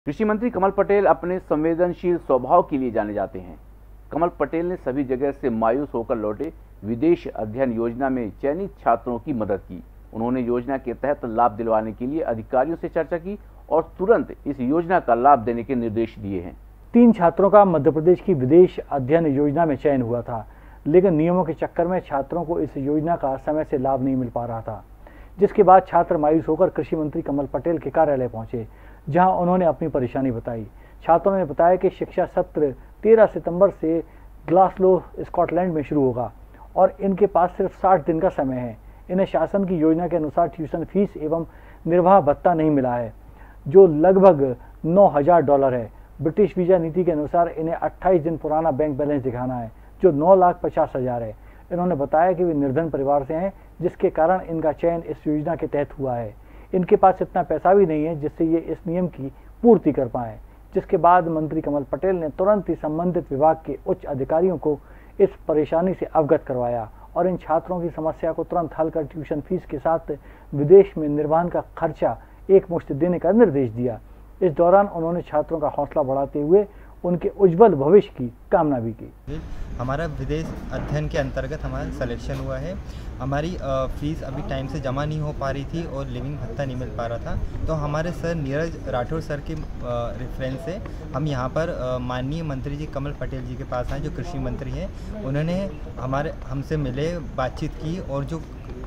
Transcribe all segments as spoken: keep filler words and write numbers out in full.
कृषि मंत्री कमल पटेल अपने संवेदनशील स्वभाव के लिए जाने जाते हैं। कमल पटेल ने सभी जगह से मायूस होकर लौटे विदेश अध्ययन योजना में चयनित छात्रों की मदद की। उन्होंने योजना के तहत लाभ दिलवाने के लिए अधिकारियों से चर्चा की और तुरंत इस योजना का लाभ देने के निर्देश दिए हैं। तीन छात्रों का मध्य प्रदेश की विदेश अध्ययन योजना में चयन हुआ था, लेकिन नियमों के चक्कर में छात्रों को इस योजना का समय से लाभ नहीं मिल पा रहा था, जिसके बाद छात्र मायूस होकर कृषि मंत्री कमल पटेल के कार्यालय पहुंचे, जहां उन्होंने अपनी परेशानी बताई। छात्रों ने बताया कि शिक्षा सत्र तेरह सितंबर से ग्लासगो स्कॉटलैंड में शुरू होगा और इनके पास सिर्फ साठ दिन का समय है। इन्हें शासन की योजना के अनुसार ट्यूशन फीस एवं निर्वाह भत्ता नहीं मिला है, जो लगभग नौ हजार डॉलर है। ब्रिटिश वीजा नीति के अनुसार इन्हें अट्ठाईस दिन पुराना बैंक बैलेंस दिखाना है, जो नौ लाख पचास हजार है। इन्होंने बताया कि वे निर्धन परिवार से हैं, जिसके कारण इनका चयन इस योजना के तहत हुआ है। इनके पास इतना पैसा भी नहीं है जिससे ये इस नियम की पूर्ति कर पाए, जिसके बाद मंत्री कमल पटेल ने तुरंत ही संबंधित विभाग के उच्च अधिकारियों को इस परेशानी से अवगत करवाया और इन छात्रों की समस्या को तुरंत हल कर ट्यूशन फीस के साथ विदेश में निर्वहन का खर्चा एक मुश्त देने का निर्देश दिया। इस दौरान उन्होंने छात्रों का हौसला बढ़ाते हुए उनके उज्जवल भविष्य की कामना भी की। हमारा विदेश अध्ययन के अंतर्गत हमारा सिलेक्शन हुआ है। हमारी फीस अभी टाइम से जमा नहीं हो पा रही थी और लिविंग भत्ता नहीं मिल पा रहा था, तो हमारे सर नीरज राठौर सर के रेफरेंस से हम यहाँ पर माननीय मंत्री जी कमल पटेल जी के पास आए, जो कृषि मंत्री हैं। उन्होंने हमारे हमसे मिले, बातचीत की और जो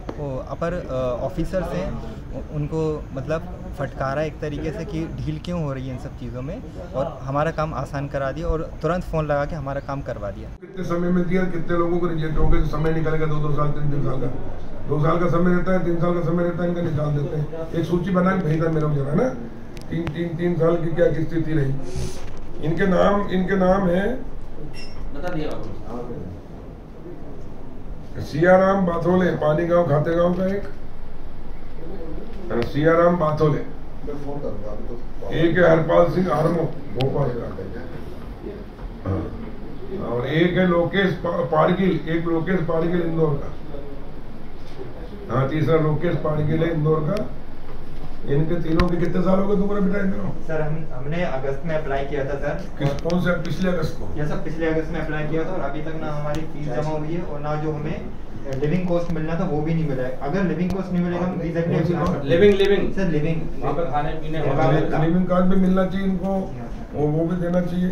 अपर ऑफिसर्स हैं उनको मतलब फटकारा एक तरीके से कि ढील क्यों हो रही है इन सब चीज़ों में, और हमारा काम आसान करा दिया और तुरंत फ़ोन लगा के हमारा काम करवा दिया। कितने समय में दिया, कितने लोगों को रिजेक्ट हो गए, समय निकलेगा दो दो साल तीन तीन साल का दो साल का समय रहता है, तीन साल का समय रहता है, इनका निकाल देते हैं। एक सूची बना के भेजा मेरा जरा ना, तीन तीन तीन साल की क्या स्थिति रही। इनके नाम इनके नाम है बता दिया सियाराम बाथोले, पानी गांव खाते गांव का एक सियाराम बाथोले, एक है हरपाल सिंह आरमो भोपाल का, और एक है लोकेश पाड़गिल, एक लोकेश पाड़गिल इंदौर का, हाँ तीसरा लोकेश पाड़गिल है इंदौर का। इनके तीनों के कितने साल हो गए तुम्हारा बेटा इनको? सर हम हमने अगस्त में अप्लाई किया था सर। किस कौन से पिछले अगस्त को? यह सब पिछले अगस्त में अप्लाई किया था और अभी तक ना हमारी फीस जमा हुई है और ना जो हमें लिविंग कॉस्ट मिलना था वो भी नहीं मिला है। अगर लिविंग कॉस्ट नहीं मिलेगा हम वीजा के लिए लिविंग लिविंग सर लिविंग वहाँ पर खाने पीने लिविंग कार्ड भी मिलना चाहिए इनको, वो वो भी देना चाहिए।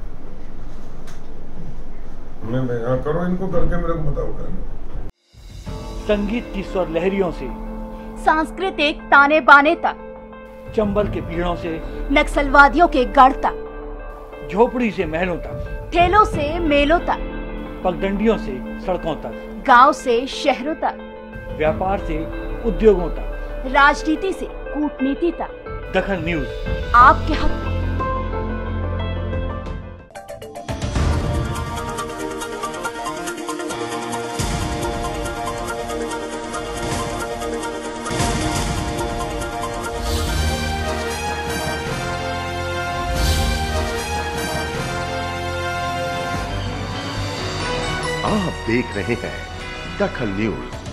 मैं मैं हाँ करो इनको करके मेरे को बताओ करेंगे। संगीत की स्वर लहरियों से सांस्कृतिक ताने बाने तक, चंबल के पीड़ों से नक्सलवादियों के गढ़ तक, झोपड़ी से महलों तक, ठेलों से मेलों तक, पगडंडियों से सड़कों तक, गांव से शहरों तक, व्यापार से उद्योगों तक, राजनीति से कूटनीति तक, दखल न्यूज आपके हक में। आप देख रहे हैं दखल न्यूज।